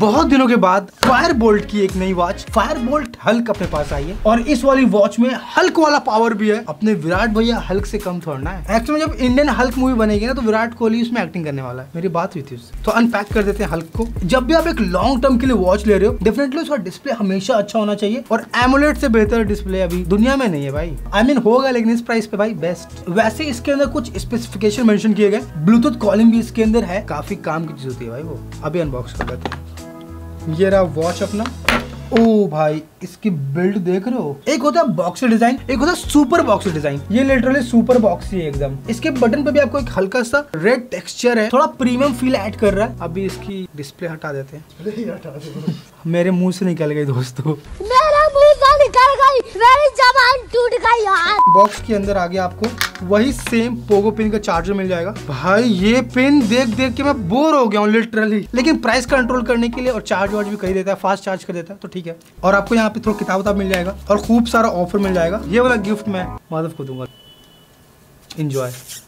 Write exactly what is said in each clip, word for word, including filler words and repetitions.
बहुत दिनों के बाद फायर बोल्ट की एक नई वॉच फायर बोल्ट हल्क अपने पास आई है और इस वाली वॉच में हल्क वाला पावर भी है। अपने विराट भैया हल्क से कम थोड़ा है। एक्चुअली जब इंडियन हल्क मूवी बनेगी ना तो विराट कोहली उसमें एक्टिंग करने वाला है। मेरी बात हुई थी उससे। तो अनपैक कर देते हैं हल्क को। जब भी आप एक लॉन्ग टर्म के लिए वॉच ले रहे हो डेफिनेटली उसका डिस्प्ले हमेशा अच्छा होना चाहिए और एमोलेड से बेहतर डिस्प्ले अभी दुनिया में नहीं है भाई। आई मीन होगा लेकिन इस प्राइस पे भाई बेस्ट। वैसे इसके अंदर कुछ स्पेसिफिकेशन मेंशन किए गए। ब्लूटूथ कॉलिंग भी इसके अंदर है। काफी काम की चीज होती है भाई वो। अभी अनबॉक्स कर देते हैं। ये रहा वॉच अपना। ओ भाई इसकी बिल्ड देख रहे हो। एक होता है बॉक्स डिजाइन, एक होता है सुपर बॉक्स डिजाइन। ये लिटरली सुपर बॉक्स ही है एकदम। इसके बटन पे भी आपको एक हल्का सा रेड टेक्सचर है, थोड़ा प्रीमियम फील ऐड कर रहा है। अभी इसकी डिस्प्ले हटा देते हैं। अरे हटा दे। मेरे मुंह से निकल गई दोस्तों, मेरा मुंह से निकल गई, मेरी जबान टूट गई यार। बॉक्स के अंदर आगे आपको वही सेम पोगो पिन का चार्जर मिल जाएगा। भाई ये पिन देख देख के मैं बोर हो गया हूँ लिटरली। लेकिन प्राइस कंट्रोल करने के लिए और चार्ज वार्ज भी कर देता है, फास्ट चार्ज कर देता है तो ठीक है। और आपको यहाँ पे थोड़ा किताब उताब मिल जाएगा और खूब सारा ऑफर मिल जाएगा। ये वाला गिफ्ट मैं माधव को दूंगा। एंजॉय।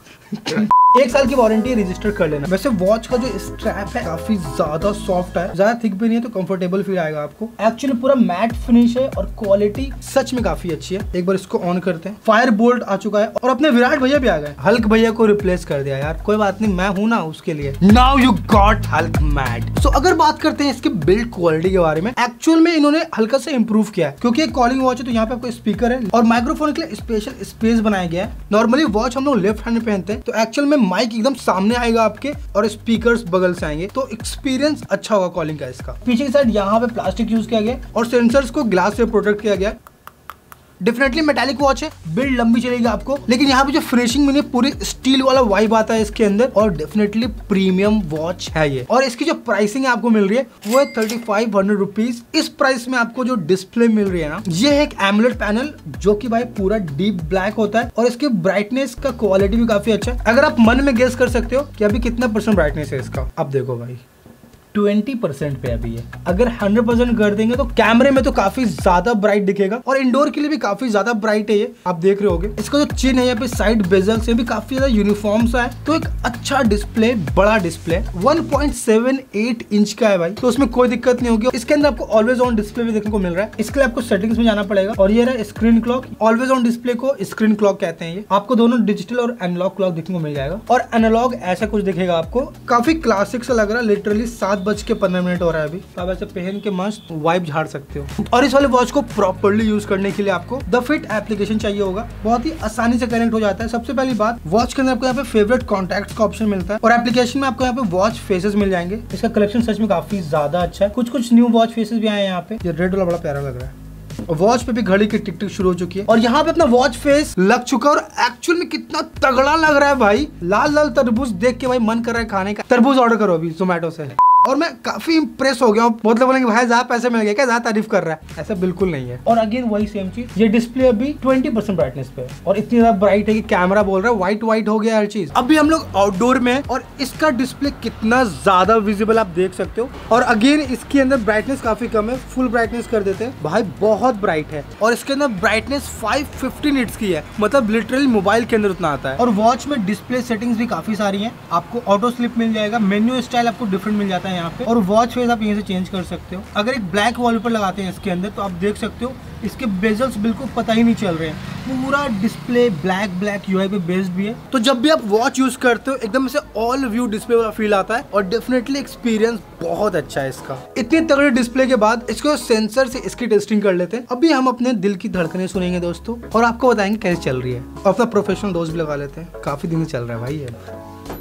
एक साल की वारंटी रजिस्टर कर लेना। वैसे वॉच का जो स्ट्रैप है काफी ज्यादा सॉफ्ट है, ज्यादा थिक भी नहीं है तो कंफर्टेबल फील आएगा आपको। एक्चुअली पूरा मैट फिनिश है और क्वालिटी सच में काफी अच्छी है। एक बार इसको ऑन करते हैं। फायर बोल्ट आ चुका है और अपने विराट भैया भी आ गए। हल्क भैया को रिप्लेस कर दिया यार, कोई बात नहीं, मैं हूं ना उसके लिए। Now you got Hulk mat. So अगर बात करते हैं इसके बिल्ड क्वालिटी के बारे में, एक्चुअल में इन्होंने हल्का सा इंप्रूव किया है क्योंकि एक कॉलिंग वॉच है तो यहाँ पे आपको स्पीकर है और माइक्रोफोन के लिए स्पेशल स्पेस बनाया गया है। नॉर्मली वॉच हम लोग लेफ्ट हैंड में पहनते हैं तो एक्चुअल में माइक एकदम सामने आएगा आपके और स्पीकर्स बगल से आएंगे तो एक्सपीरियंस अच्छा होगा कॉलिंग का इसका। पीछे की साइड यहाँ पे प्लास्टिक यूज किया गया और सेंसर्स को ग्लास से प्रोटेक्ट किया गया। डेफिनेटली मेटालिक वॉच है, बिल्ड लंबी चलेगी आपको। लेकिन यहाँ पे जो फिनिशिंग में पूरी स्टील वाला वाइब आता है इसके अंदर और डेफिनेटली प्रीमियम वॉच है ये। और इसकी जो प्राइसिंग आपको मिल रही है वो है थर्टी फाइव हंड्रेड रुपीज। इस प्राइस में आपको जो डिस्प्ले मिल रही है ना, ये है एक एमोलेड पैनल जो कि भाई पूरा डीप ब्लैक होता है और इसकी ब्राइटनेस का क्वालिटी भी काफी अच्छा है। अगर आप मन में गेस कर सकते हो कि अभी कितना परसेंट ब्राइटनेस है इसका, अब देखो भाई ट्वेंटी परसेंट पे अभी है। अगर हंड्रेड परसेंट कर देंगे तो कैमरे में तो काफी ज्यादा ब्राइट दिखेगा और इंडोर के लिए भी काफी ज्यादा ब्राइट है ये, आप देख रहे होगे। इसका जो चिन्ह है यहाँ पे साइड बेजल से भी काफी ज्यादा यूनिफॉर्म सा है। तो एक अच्छा डिस्प्ले, बड़ा display one point seven eight inch का है भाई, तो उसमें कोई दिक्कत नहीं होगी। इसके अंदर आपको ऑलवेज ऑन डिस्प्ले भी देखने को मिल रहा है। इसके लिए आपको सेटिंग्स में जाना पड़ेगा और ये रहा screen clock. Always on display को स्क्रीन क्लॉक कहते हैं। ये आपको दोनों डिजिटल और एनालॉग क्लॉक देखने को मिल जाएगा और एनालॉग ऐसा कुछ दिखेगा आपको। काफी क्लासिक सा लग रहा है। लिटरली सात बज के पंद्रह मिनट हो रहा है अभी, तो आप ऐसे पहन के मस्त वाइब झाड़ सकते हो। और इस वाले वॉच को प्रॉपर्ली यूज करने के लिए आपको द फिट एप्लीकेशन चाहिए होगा। बहुत ही आसानी से कनेक्ट हो जाता है। सबसे पहली बात, वॉच के अंदर आपको यहाँ पे फेवरेट कॉन्टैक्ट्स का ऑप्शन मिलता है और एप्लीकेशन में आपको यहाँ पे वॉच फेसेस मिल जाएंगे। इसका कलेक्शन सच में काफी ज्यादा अच्छा है। कुछ कुछ न्यू वॉच फेसेस भी आए हैं यहाँ पे। ये रेड वाला बड़ा प्यारा लग रहा है। वॉच पे भी घड़ी की टिक टिक शुरू हो चुकी है और यहाँ पे अपना वॉच फेस लग चुका है और एक्चुअल में कितना तगड़ा लग रहा है भाई। लाल लाल तरबूज देख के भाई मन कर रहा है खाने का। तरबूज ऑर्डर करो अभी जोमेटो से। और मैं काफी इंप्रेस हो गया हूँ। बहुत लोग बोलेंगे भाई ज्यादा पैसे मिल गए क्या, ज्यादा तारीफ कर रहा है, ऐसा बिल्कुल नहीं है। और अगेन वही सेम चीज, ये डिस्प्ले अभी ट्वेंटी परसेंट ब्राइटनेस पे है और इतनी ज्यादा ब्राइट है कि कैमरा बोल रहा है व्हाइट व्हाइट हो गया हर चीज। अभी हम लोग आउटडोर में और इसका डिस्प्ले कितना ज्यादा विजिबल आप देख सकते हो। और अगेन इसके अंदर ब्राइटनेस काफी कम है, फुल ब्राइटनेस कर देते हैं भाई, बहुत ब्राइट है। और इसके अंदर ब्राइटनेस फाइव फिफ्टी निट्स की है, मतलब लिटरली मोबाइल के अंदर उतना आता है। और वॉच में डिस्प्ले सेटिंग्स भी काफी सारी है। आपको ऑटो स्लिप मिल जाएगा, मेन्यू स्टाइल आपको डिफरेंट मिल जाता है यहाँ पे और वॉच फेस आप यहीं से चेंज कर सकते हो। अगर एक ब्लैक वॉलपेपर लगाते हैं इसके अंदर तो आप देख सकते हो इसके बेजल्स बिल्कुल पता ही नहीं चल रहे हैं। पूरा डिस्प्ले ब्लैक ब्लैक यूआई पे बेस्ड भी है। तो जब भी आप वॉच यूज करते हो एकदम से ऑल व्यू डिस्प्ले वाला फील आता है और डेफिनेटली एक्सपीरियंस बहुत अच्छा है इसका। इतने तगड़े डिस्प्ले के बाद इसको सेंसर से इसकी टेस्टिंग कर लेते हैं। अभी हम अपने दिल की धड़कनें सुनेंगे दोस्तों और आपको बताएंगे कैसे चल रही है। और अपना प्रोफेशनल डोज भी लगा लेते हैं। काफी दिन से चल रहा है भाई ये।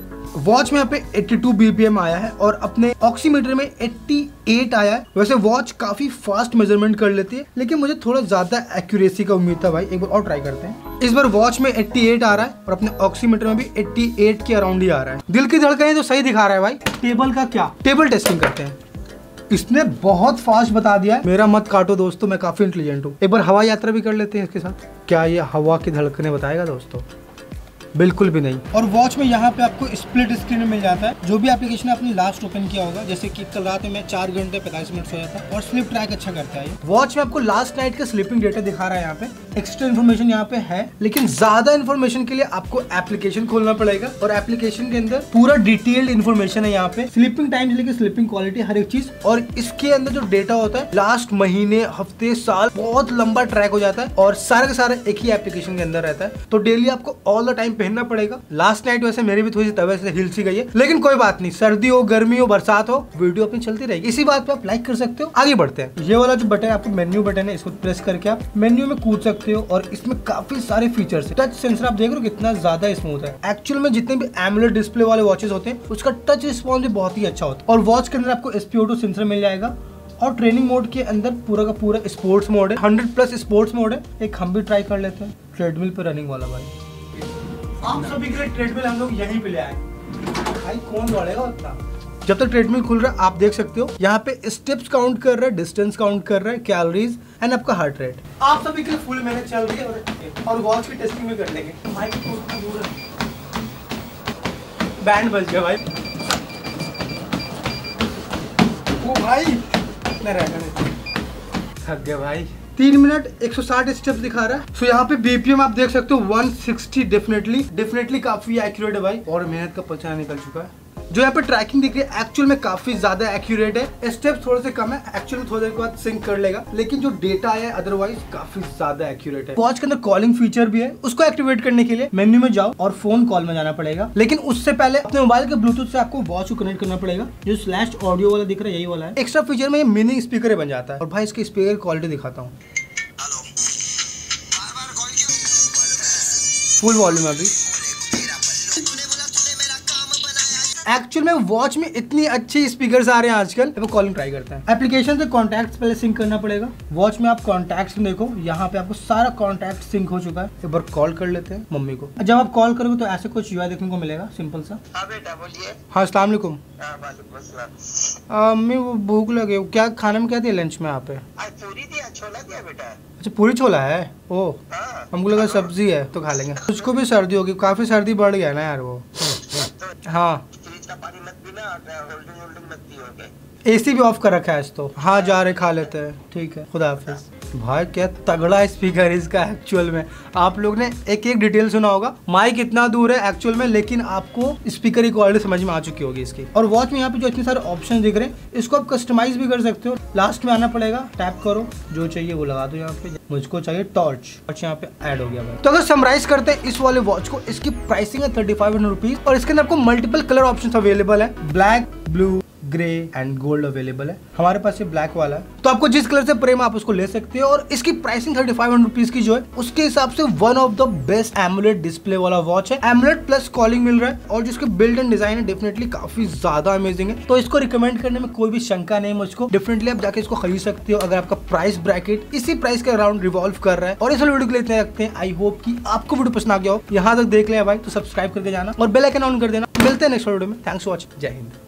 वॉच में यहाँ पे बयासी बीपीएम आया है और अपने ऑक्सीमीटर में अट्ठासी आया है। वैसे वॉच काफी फास्ट मेजरमेंट कर लेती है लेकिन मुझे थोड़ा ज्यादा एक्यूरेसी का उम्मीद था भाई। एक बार और ट्राई करते हैं। इस बार वॉच में अट्ठासी आ रहा है और अपने ऑक्सीमीटर में भी अट्ठासी के अराउंड ही आ रहा है। दिल की धड़कनें तो सही दिखा रहा है भाई। टेबल का क्या, टेबल टेस्टिंग करते हैं। इसने बहुत फास्ट बता दिया है। मेरा मत काटो दोस्तों, मैं काफी इंटेलिजेंट हूँ। एक बार हवाई यात्रा भी कर लेते हैं इसके साथ। क्या ये हवा की धड़कनें बताएगा दोस्तों? बिल्कुल भी नहीं। और वॉच में यहाँ पे आपको स्प्लिट स्क्रीन मिल जाता है। जो भी एप्लीकेशन आपने लास्ट ओपन किया होगा, जैसे कि कल रात में मैं चार घंटे पैंतालीस मिनट सोया था, और स्लिप ट्रैक अच्छा करता है। वॉच में आपको लास्ट नाइट का स्लीपिंग डेटा दिखा रहा है। यहाँ पे एक्स्ट्रा इन्फॉर्मेशन यहाँ पे है, लेकिन ज्यादा इन्फॉर्मेशन के लिए आपको एप्लीकेशन खोलना पड़ेगा, और एप्लीकेशन के अंदर पूरा डिटेल्ड इन्फॉर्मेशन है। यहाँ पे स्लीपिंग टाइम से लेकर स्लीपिंग क्वालिटी, हर एक चीज। और इसके अंदर जो डेटा होता है लास्ट महीने, हफ्ते, साल, बहुत लंबा ट्रैक हो जाता है, और सारे के सारे एक ही एप्लीकेशन के अंदर रहता है। तो डेली आपको ऑल द टाइम पहनना पड़ेगा। लास्ट नाइट वैसे मेरी भी थोड़ी सी तबीयत से हिल सी गई है, लेकिन कोई बात नहीं, सर्दी हो, गर्मी हो, बरसात हो, वीडियो अपनी चलती रहेगी। इसी बात पे आप लाइक कर सकते हो। आगे बढ़ते हैं। ये वाला जो बटन है आपको मेन्यू बटन है, इसको प्रेस करके आप मेन्यू में कूद सकते हो, और इसमें काफी सारे फीचर्स है। टच सेंसर आप देख रहे हो कितना ज्यादा स्मूथ है। एक्चुअल में जितने भी एमुलेट डिस्प्ले वाले वॉचेस होते हैं उसका टच रिस्पॉन्स भी बहुत ही अच्छा होता है। और वॉच के अंदर आपको S P O two sensor मिल जाएगा, और ट्रेनिंग मोड के अंदर पूरा का पूरा स्पोर्ट्स मोड है। हंड्रेड प्लस स्पोर्ट्स मोड है। एक हम भी ट्राई कर लेते हैं ट्रेडमिल पे रनिंग वाला। भाई आप सभी के लिए ट्रेडमिल हम लोग यहीं पे ले आए। भाई कौन दौड़ेगा उतना। जब तक ट्रेडमिल खुल रहा है आप देख सकते हो यहाँ पे स्टेप्स काउंट कर रहा है, डिस्टेंस काउंट कर रहा है, कैलोरीज एंड आपका हार्ट रेट। आप सभी के लिए फुल मेहनत चल रही है, और, और वॉच की टेस्टिंग भी कर लेंगे। बैंड बज गया भाई। ओ भाई थक गया भाई। तीन मिनट एक सौ साठ स्टेप्स दिखा रहा है। सो यहाँ पे बीपीएम आप देख सकते हो एक सौ साठ। डेफिनेटली डेफिनेटली काफी एक्यूरेट है भाई, और मेहनत का पसीना निकल चुका है। जो यहाँ पे ट्रैकिंग दिख रही है एक्चुअल में काफी ज्यादा एक्यूरेट है। स्टेप्स थोड़े से कम है, एक्चुअल में थोड़ी देर के बाद सिंक कर लेगा, लेकिन जो डेटा है अदरवाइज काफी ज्यादा एक्यूरेट है। वॉच के अंदर कॉलिंग फीचर भी है, उसको एक्टिवेट करने के लिए मेन्यू में जाओ और फोन कॉल में जाना पड़ेगा, लेकिन उससे पहले अपने मोबाइल के ब्लूटूथ से आपको वॉच को कनेक्ट करना पड़ेगा। जो स्लैश ऑडियो वाला दिख रहा है यही वाला है। एक्स्ट्रा फीचर में ये मिनी स्पीकर बन जाता है। और भाई इसकी स्पीकर क्वालिटी दिखाता हूँ, फुल वॉल्यूम अभी। एक्चुअल में वॉच में इतनी अच्छी स्पीकर्स आ रहे हैं आजकल। अब कॉलिंग ट्राई करते हैं। एप्लीकेशन से कॉन्टैक्ट्स पहले सिंक करना पड़ेगा। वॉच में आप कॉन्टैक्ट्स में देखो, यहाँ पे आपको सारा कॉन्टैक्ट सिंक हो चुका है। एक बार कॉल कर लेते हैं मम्मी को। जब आप कॉल करोगे तो ऐसे कुछ यूआई देखने को मिलेगा, सिंपल सा। हाँ बेटा बोलिए। हाँ अस्सलाम वालेकुम। मम्मी वो भूख लगे, क्या खाने में क्या दिया लंच में? यहाँ पे पूरी दिया, छोला दिया बेटा। अच्छा पूरी छोला है। ओ हाँ। हमको लगा सब्जी है तो खा लेंगे। उसको भी सर्दी होगी, काफी सर्दी बढ़ गया ना यार वो। हाँ का पानी मत पीना, होल्डिंग होल्डिंग मत पियोगे। एसी भी ऑफ कर रखा है आज तो। हाँ जा रहे खा लेते हैं, ठीक है खुदा हाफिज। भाई क्या तगड़ा स्पीकर है इसका एक्चुअल में। आप लोग ने एक एक डिटेल सुना होगा, माइक इतना दूर है एक्चुअल में, लेकिन आपको स्पीकर की क्वालिटी समझ में आ चुकी होगी इसकी। और वॉच में यहाँ पे जो इतने सारे ऑप्शन दिख रहे हैं, इसको आप कस्टमाइज भी कर सकते हो। लास्ट में आना पड़ेगा, टैप करो, जो चाहिए वो लगा दो यहाँ पे। मुझको चाहिए टॉर्च, टॉर्च यहाँ पे ऐड हो गया भाई। तो अगर समराइज करते हैं इस वाले वॉच को, इसकी प्राइसिंग है थर्टी फाइव हंड्रेड रुपीज, और इसके अंदर आपको मल्टीपल कलर ऑप्शन अवेलेबल है। Black, blue, grey and gold available है। हमारे पास ये ब्लैक वाला है, तो आपको जिस कलर से प्रेम आप उसको ले सकते हो। और इसकी pricing thirty five hundred rupees की जो है, उसके हिसाब से one of the best AMOLED display वाला वॉच है। एमुलेट प्लस कॉलिंग मिल रहा है, और जिसके बिल्ड एंड डिजाइन है डेफिनेटली काफी ज्यादा अमेजिंग है। तो इसको रिकमेंड करने में कोई भी शंका नहीं मुझको। डेफिनेटली आप जाके इसको खरीद सकते हो अगर आपका प्राइस ब्रैकेट इसी प्राइस के अराउंड रिवॉल्व कर रहा है। और इस वीडियो के लिए इतने रखते हैं। आई होप कि आपको वीडियो पसंद आ गया हो। यहाँ तक देख लिया भाई तो सब्सक्राइब करके जाना और बेल आइकन ऑन कर देना। मिलते हैं नेक्स्ट वीडियो में। Thanks for watching. जय हिंद।